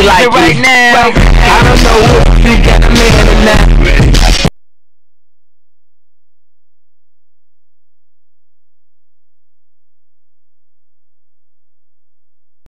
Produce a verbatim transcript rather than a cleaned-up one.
like right it now. I don't know if you got